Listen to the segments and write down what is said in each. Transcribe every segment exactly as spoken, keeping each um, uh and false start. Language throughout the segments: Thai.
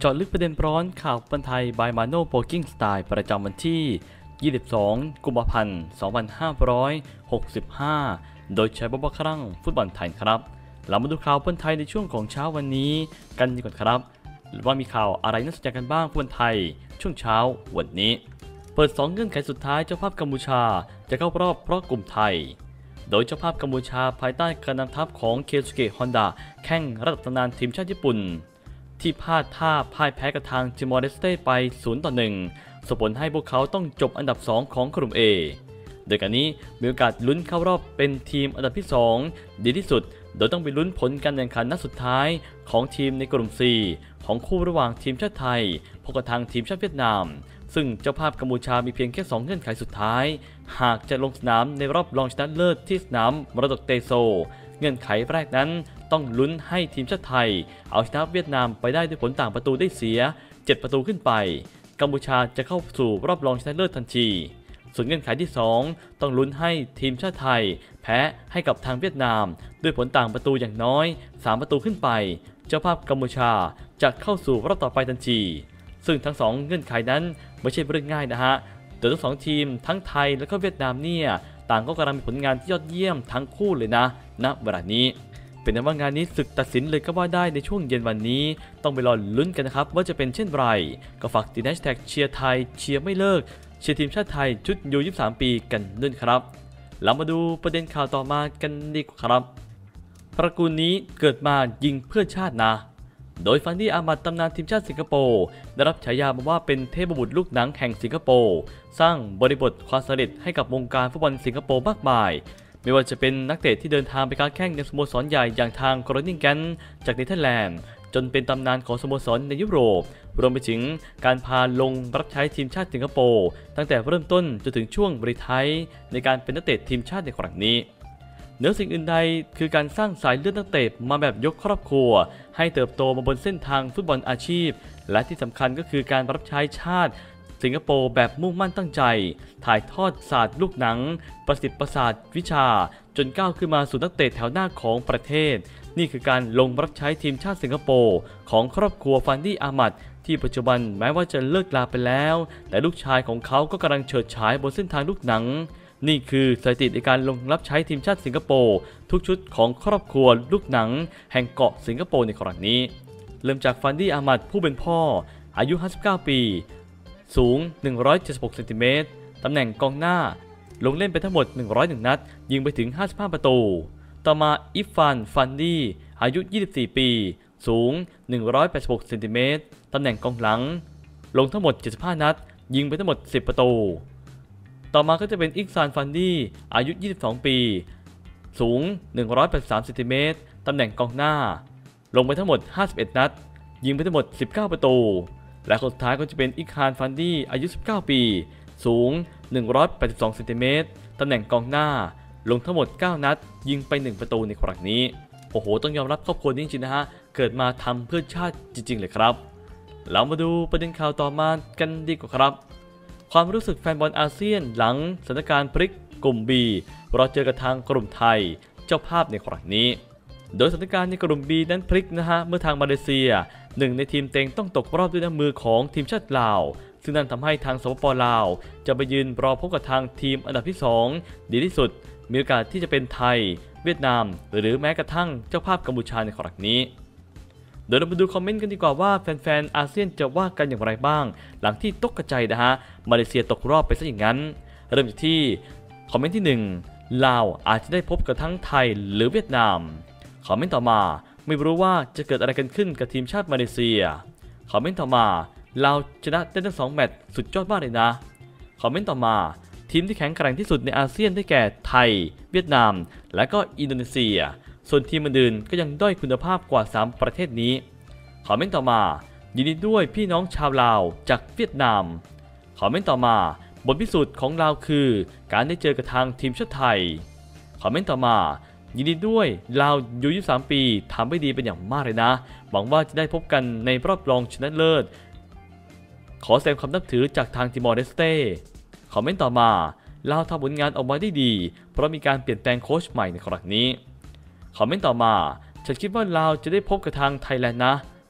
เจาะลึกประเด็นร้อนข่าวฟุตบอลไทย by Mano Poking Style ประจำวันที่ ยี่สิบสอง กุมภาพันธ์ สองพันห้าร้อยหกสิบห้า โดยใช้บอบครั่งฟุตบอลไทยครับเรามาดูข่าวฟุตบอลไทยในช่วงของเช้าวันนี้กันดีกว่าครับว่ามีข่าวอะไรน่าสนใจกันบ้างฟุตบอลไทยช่วงเช้าวันนี้เปิดสองเงื่อนไขสุดท้ายเจ้าภาพกัมพูชาจะเข้ารอบเพราะกลุ่มไทยโดยเจ้าภาพกัมพูชาภายใต้การนำทัพของเคซุเกะฮอนดาแข่งระดับตำนานทีมชาติญี่ปุ่นที่พลาดท่าพ่ายแพ้กับทางติมอร์เลสเต้ไป ศูนย์ต่อหนึ่ง ส่งผลให้พวกเขาต้องจบอันดับสองของกลุ่ม A โดยการนี้มีโอกาสลุ้นเข้ารอบเป็นทีมอันดับที่สองดีที่สุดโดยต้องไปลุ้นผลการแข่งขันนัดสุดท้ายของทีมในกลุ่ม C ของคู่ระหว่างทีมชาติไทยพบกับทางทีมชาติเวียดนามซึ่งเจ้าภาพกัมพูชามีเพียงแค่สองเงื่อนไขสุดท้ายหากจะลงสนามในรอบรองชนะเลิศที่สนามมรดกเตโซเงื่อนไขแรกนั้นต้องลุ้นให้ทีมชาติไทยเอาชนะเวียดนามไปได้ด้วยผลต่างประตูได้เสียเจ็ดประตูขึ้นไปกัมพูชาจะเข้าสู่รอบรองชนะเลิศทันทีส่วนเงื่อนไขที่สองต้องลุ้นให้ทีมชาติไทยแพ้ให้กับทางเวียดนามด้วยผลต่างประตูอย่างน้อยสามประตูขึ้นไปเจ้าภาพกัมพูชาจะเข้าสู่รอบต่อไปทันทีซึ่งทั้งสองเงื่อนไขนั้นไม่ใช่เรื่องง่ายนะฮะแต่ทั้งสองทีมทั้งไทยและก็เวียดนามเนี่ยต่างก็กำลังมีผลงานที่ยอดเยี่ยมทั้งคู่เลยนะณเวลานี้เป็นว่างานนี้ศึกตัดสินเลยก็ว่าได้ในช่วงเย็นวันนี้ต้องไปรอลุ้นกันนะครับว่าจะเป็นเช่นไรก็ฝากติดแฮชแท็กเชียร์ไทยเชียร์ไม่เลิกเชียร์ทีมชาติไทยชุดยูยี่สิบสามปีกันด้วยครับเรามาดูประเด็นข่าวต่อมากันดีกว่าครับตระกูลนี้เกิดมายิงเพื่อชาตินะโดยฟันดี้อามัดตำนานทีมชาติสิงคโปร์ได้รับฉายามาว่าเป็นเทพบุตรลูกหนังแห่งสิงคโปร์สร้างบริบทความสำเร็จให้กับวงการฟุตบอลสิงคโปร์มากมายไม่ว่าจะเป็นนักเตะที่เดินทางไปค้าแข่งในสโมสรใหญ่อย่างทางโกลเด้นแกนจากเนเธอร์แลนด์จนเป็นตำนานของสโมสรในยุโรปรวมไปถึงการพาลงรับใช้ทีมชาติสิงคโปร์ตั้งแต่เริ่มต้นจนถึงช่วงรีไทร์ในการเป็นนักเตะทีมชาติในครั้งนี้เหนือสิ่งอื่นใดคือการสร้างสายเลือดนักเตะมาแบบยกครอบครัวให้เติบโตมาบนเส้นทางฟุตบอลอาชีพและที่สำคัญก็คือการรับใช้ชาติสิงคโปร์แบบมุ่งมั่นตั้งใจถ่ายทอดศาสตร์ลูกหนังประสิทธิ์ประสาทวิชาจนก้าวขึ้นมาสู่นักเตะแถวหน้าของประเทศนี่คือการลงรับใช้ทีมชาติสิงคโปร์ของครอบครัวฟันดี้อามัดที่ปัจจุบันแม้ว่าจะเลิกลาไปแล้วแต่ลูกชายของเขาก็กำลังเฉิดฉายบนเส้นทางลูกหนังนี่คือสถิติในการลงรับใช้ทีมชาติสิงคโปร์ทุกชุดของครอบครัวลูกหนังแห่งเกาะสิงคโปร์ในครั้งนี้เริ่มจากฟันดี้อามัดผู้เป็นพ่ออายุห้าสิบเก้าปีสูงหนึ่งร้อยเจ็ดสิบหกเซนติเมตรตำแหน่งกองหน้าลงเล่นไปทั้งหมดหนึ่งร้อยเอ็ดนัดยิงไปถึงห้าสิบห้าประตูต่อมาอิฟฟานฟันดี้อายุยี่สิบสี่ปีสูงหนึ่งร้อยแปดสิบหกเซนติเมตรตำแหน่งกองหลังลงทั้งหมดเจ็ดสิบห้านัดยิงไปทั้งหมดสิบประตูต่อมาก็จะเป็นอิกซานฟันดี้อายุยี่สิบสองปีสูงหนึ่งร้อยแปดสิบสามเซนติเมตรตำแหน่งกองหน้าลงไปทั้งหมดห้าสิบเอ็ดนัดยิงไปทั้งหมดสิบเก้าประตูและคนสุดท้ายก็จะเป็นอิกฮานฟันดี้อายุสิบเก้าปีสูงหนึ่งร้อยแปดสิบสองเซนติเมตรตำแหน่งกองหน้าลงทั้งหมดเก้านัดยิงไปหนึ่งประตูในครั้งนี้โอ้โหต้องยอมรับครอบครัวนี้จริงๆนะฮะเกิดมาทำเพื่อชาติจริงๆเลยครับเรามาดูประเด็นข่าวต่อมากันดีกว่าครับความรู้สึกแฟนบอลอาเซียนหลังสถานการณ์พลิกกลุ่ม B เราเจอกับทางกลุ่มไทยเจ้าภาพในครั้งนี้โดยสถานการณ์ในกลุ่ม B นั้นพลิกนะฮะเมื่อทางมาเลเซียหนึ่งในทีมเต็งต้องตกรอบด้วยน้ำมือของทีมชาติลาวซึ่งนั่นทำให้ทางสปป.ลาวจะไปยืนรอพบกับทางทีมอันดับที่สองดีที่สุดมีโอกาสที่จะเป็นไทยเวียดนามหรือแม้กระทั่งเจ้าภาพกัมพูชาในครั้งนี้เดี๋ยวเรามาดูคอมเมนต์กันดีกว่าว่าแฟนๆอาเซียนจะว่ากันอย่างไรบ้างหลังที่ตกกระจายนะฮะมาเลเซียตกรอบไปซะอย่างนั้นเริ่มจากที่คอมเมนต์ที่หนึ่งลาวอาจจะได้พบกับทั้งไทยหรือเวียดนามคอมเมนต์ต่อมาไม่รู้ว่าจะเกิดอะไรกันขึ้นกับทีมชาติมาเลเซียคอมเมนต์ต่อมาเราชนะได้ทั้งสองแมตช์สุดยอดมากเลยนะคอมเมนต์ต่อมาทีมที่แข็งแกร่งที่สุดในอาเซียนได้แก่ไทยเวียดนามและก็อินโดนีเซียส่วนทีมอื่นๆก็ยังด้อยคุณภาพกว่าสามประเทศนี้คอมเมนต์ต่อมายินดีด้วยพี่น้องชาวลาวจากเวียดนามคอมเมนต์ต่อมาบทพิสูจน์ของลาวคือการได้เจอกับทางทีมชาติไทยคอมเมนต์ต่อมายินดีด้วยลาวยูยี่สิบสามปีทำได้ดีเป็นอย่างมากเลยนะหวังว่าจะได้พบกันในรอบรองชนะเลิศขอแสดงความนับถือจากทางติมอร์เลสเต้คอมเมนต์ต่อมาลาวทำผลงานออกมาได้ดีเพราะมีการเปลี่ยนแปลงโค้ชใหม่ในครั้งนี้คอมเมนต์ต่อมาฉันคิดว่าลาวจะได้พบกับทางไทยแลนด์นะ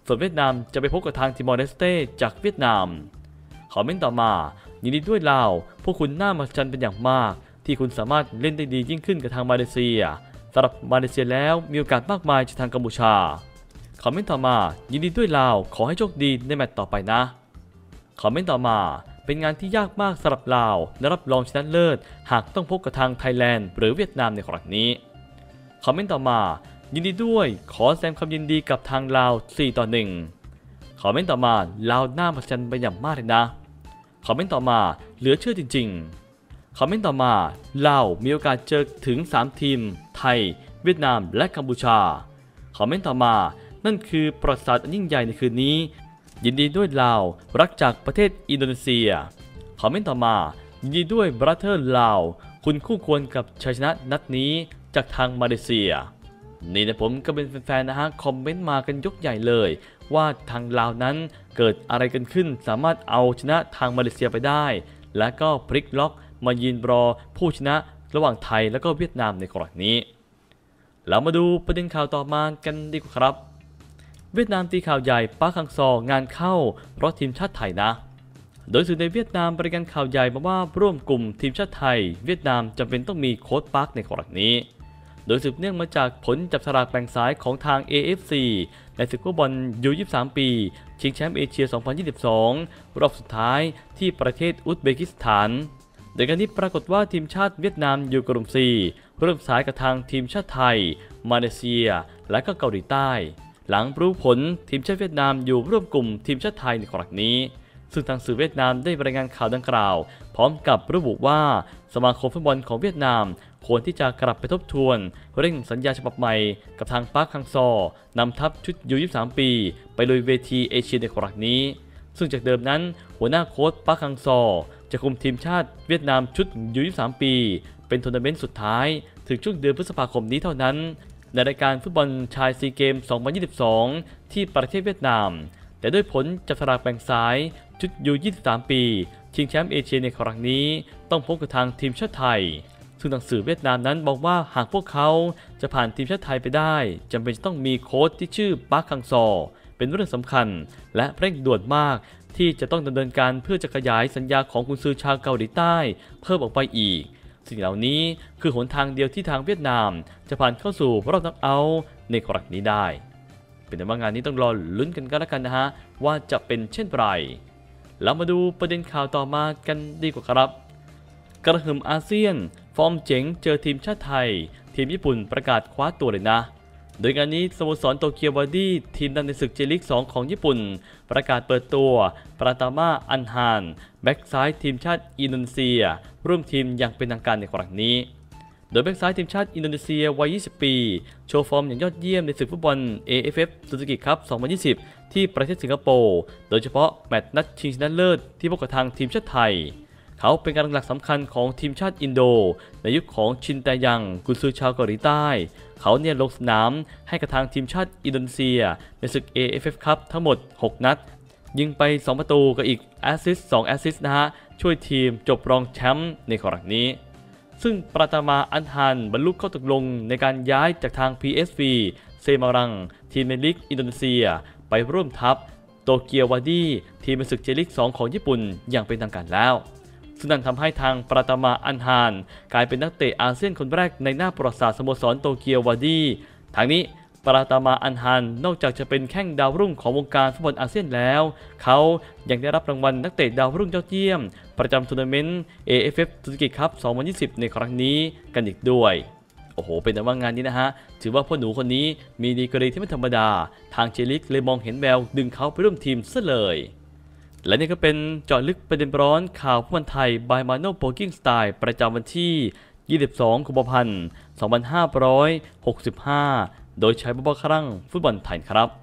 ส่วนเวียดนามจะไปพบกับทางทิมอร์เลสเต้จากเวียดนามคอมเมนต์ต่อมายินดีด้วยลาวพวกคุณน่ามหัศจรรย์เป็นอย่างมากที่คุณสามารถเล่นได้ดียิ่งขึ้นกับทางมาเลเซียสำหรับมาเลเซียแล้วมีโอกาสมากมายจากทางกัมพูชาคอมเมนต์ต่อมายินดีด้วยลาวขอให้โชคดีในแมตช์ต่อไปนะคอมเมนต์ต่อมาเป็นงานที่ยากมากสำหรับลาวและรับรองชนะเลิศหากต้องพบกับทางไทยแลนด์หรือเวียดนามในครั้งนี้คอมเมนต์ต่อมายินดีด้วยขอแสดงความยินดีกับทางลาวสี่ต่อหนึ่งคอมเมนต์ต่อมาลาวน่ามหัศจรรย์เป็นอย่างมากเลยนะคอมเมนต์ต่อมาเหลือเชื่อจริงๆคอมเมนต์ต่อมาลาวมีโอกาสเจอถึงสามทีมไทยเวียดนามและกัมพูชาคอมเมนต์ต่อมานั่นคือประวัติศาสตร์อันยิ่งใหญ่ในคืนนี้ยินดีด้วยลาวรักจากประเทศอินโดนีเซียคอมเมนต์ต่อมายินดีด้วยบราเธอร์ลาวคุณคู่ควรกับชัยชนะนัดนี้จากทางมาเลเซียนี่นะผมก็เป็นแฟนๆนะฮะคอมเมนต์มากันยกใหญ่เลยว่าทางลาวนั้นเกิดอะไรกันขึ้นสามารถเอาชนะทางมาเลเซียไปได้และก็พลิกล็อกมายืนรอผู้ชนะระหว่างไทยและก็เวียดนามในกรณีนี้เรามาดูประเด็นข่าวต่อมากันดีกว่าครับเวียดนามตีข่าวใหญ่ปาร์คฮังซองานเข้าเพราะทีมชาติไทยนะโดยสื่อในเวียดนามรายงานข่าวใหญ่มาว่าร่วมกลุ่มทีมชาติไทยเวียดนามจำเป็นต้องมีโค้ชปาร์คในกรณีนี้โดยสืบเนื่องมาจากผลจับสลากแบ่งสายของทาง เอ เอฟ ซี ในศึกฟุตบอล ยู ยี่สิบสาม ปีชิงแชมป์เอเชีย สองพันยี่สิบสอง รอบสุดท้ายที่ประเทศอุซเบกิสถานโดยการนี้ปรากฏว่าทีมชาติเวียดนามอยู่กลุ่ม ซี เริ่มสายกับทางทีมชาติไทยมาเลเซียและก็เกาหลีใต้หลังรู้ผลทีมชาติเวียดนามอยู่ร่วมกลุ่มทีมชาติไทยในครั้งนี้ซึ่งทางสื่อเวียดนามได้รายงานข่าวดังกล่าวพร้อมกับระบุว่าสมาคมฟุตบอลของเวียดนามควรที่จะกลับไปทบทวนเร่งสัญญาฉบับใหม่กับทางปาร์คฮังซอนำทัพชุด ยู ยี่สิบสาม ปีไปลุยเวทีเอเชียในครั้งนี้ซึ่งจากเดิมนั้นหัวหน้าโค้ชปาร์คฮังซอจะคุมทีมชาติเวียดนามชุด ยู ยี่สิบสาม ปีเป็นทัวร์นาเมนต์สุดท้ายถึงช่วงเดือนพฤษภาคมนี้เท่านั้นในรายการฟุตบอลชายซีเกม สองพันยี่สิบสอง ที่ประเทศเวียดนามแต่ด้วยผลจับสลากแบ่งสายชุด ยู ยี่สิบสาม ปีชิงแชมป์เอเชียในครั้งนี้ต้องพบกับทางทีมชาติไทยซึ่งทางสื่อเวียดนามนั้นบอกว่าหากพวกเขาจะผ่านทีมชาติไทยไปได้จำเป็นจะต้องมีโค้ชที่ชื่อปาร์คฮังซอเป็นเรื่องสำคัญและเร่งด่วนมากที่จะต้องดำเนินการเพื่อจะขยายสัญญาของกุนซือชาวเกาหลีใต้เพิ่มออกไปอีกสิ่งเหล่านี้คือหนทางเดียวที่ทางเวียดนามจะผ่านเข้าสู่รอบน็อกเอาท์ในครั้งนี้ได้เป็นแต่ว่างานนี้ต้องรอลุ้นกันก็แล้วกันนะฮะว่าจะเป็นเช่นไรแล้วมาดูประเด็นข่าวต่อมากันดีกว่าครับกระหึ่มอาเซียนฟอร์มเจ๋งเจอทีมชาติไทยทีมญี่ปุ่นประกาศคว้าตัวเลยนะโดยงานนี้สโมสรโตเกียววาดี้ทีมดังในศึกเจลีกสองของญี่ปุ่นประกาศเปิดตัวปราตาม่าอันฮานแบ็กซ้ายทีมชาติอินโดนีเซียร่วมทีมอย่างเป็นทางการในครั้งนี้โดยแบ็กซ้ายทีมชาติอินโดนีเซียวัยยี่สิบปีโชว์ฟอร์มอย่างยอดเยี่ยมในศึกฟุตบอล เอ เอฟ เอฟ Suzuki Cup สองพันยี่สิบที่ประเทศสิงคโปร์โดยเฉพาะแมตช์นัดชิงชนะเลิศที่พบกับทางทีมชาติไทยเขาเป็นกำลังหลักสำคัญของทีมชาติอินโดในยุคของชินแตยังกุนซือชาวเกาหลีใต้เขาเนี่ยลงสนามให้กับทางทีมชาติอินโดนีเซียในศึก เอ เอฟ เอฟ Cup ทั้งหมดหกนัดยิงไปสองประตูกับอีกแอสซิสต์สองแอสซิสต์นะฮะช่วยทีมจบรองแชมป์ในครั้งนี้ซึ่งปราตามาอันฮันบรรลุข้อตกลงในการย้ายจากทาง พี เอส วี เซมารังทีมในลีกอินโดนีเซียไปร่วมทัพโตเกียววาดี้ทีมในศึกเจลีกสองของญี่ปุ่นอย่างเป็นทางการแล้วซึ่งนั่นทำให้ทางปราตามาอันฮานกลายเป็นนักเตะอาเซียนคนแรกในหน้าประวัติศาสตร์สโมสรโตเกียววาดี้ทางนี้ปราตามาอันฮานนอกจากจะเป็นแข้งดาวรุ่งของวงการฟุตบอลอาเซียนแล้วเขายังได้รับรางวัลนักเตะดาวรุ่งยอดเยี่ยมประจำทัวร์นาเมนต์ เอ เอฟ เอฟ Suzuki Cup สองพันยี่สิบในครั้งนี้กันอีกด้วยโอ้โหเป็นแต่ว่างานนี้นะฮะถือว่าพ่อหนูคนนี้มีดีกรีที่ไม่ธรรมดาทางเจลิกเลยมองเห็นแววดึงเขาไปร่วมทีมซะเลยและนี่ก็เป็นเจาะลึกประเด็นร้อนข่าวฟุตบอลไทย by Mano Poking Style ประจำวันที่ยี่สิบสองกุมภาพันธ์สองพันห้าร้อยหกสิบห้าโดยใช้บอลครั้งฟุตบอลไทยครับ